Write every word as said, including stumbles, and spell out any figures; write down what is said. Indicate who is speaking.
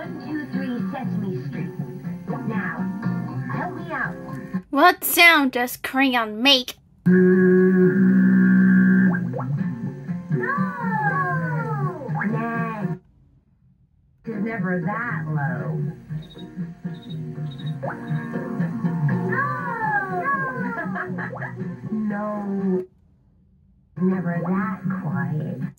Speaker 1: one two three Sesame Street. Now, help me out.
Speaker 2: What sound does Crayon make?
Speaker 1: No! Nah. It's never that low. No! No! Never that quiet.